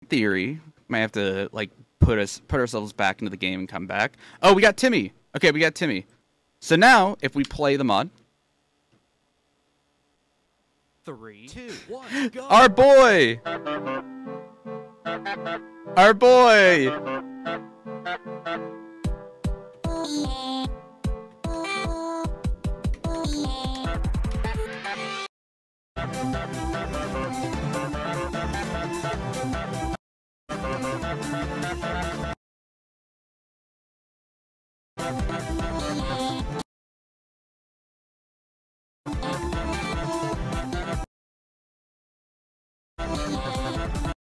theory, might have to like put ourselves back into the game and come back. Oh, we got Timmy. Okay, we got Timmy. So now, if we play the mod, 3, 2, 1, go! our boy, our boy.